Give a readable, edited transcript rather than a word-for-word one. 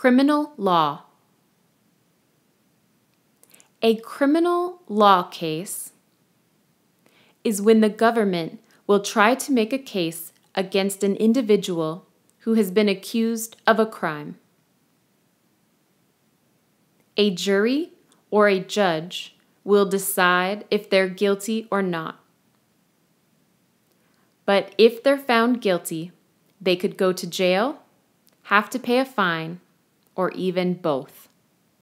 Criminal law. A criminal law case is when the government will try to make a case against an individual who has been accused of a crime. A jury or a judge will decide if they're guilty or not. But if they're found guilty, they could go to jail, have to pay a fine, or even both.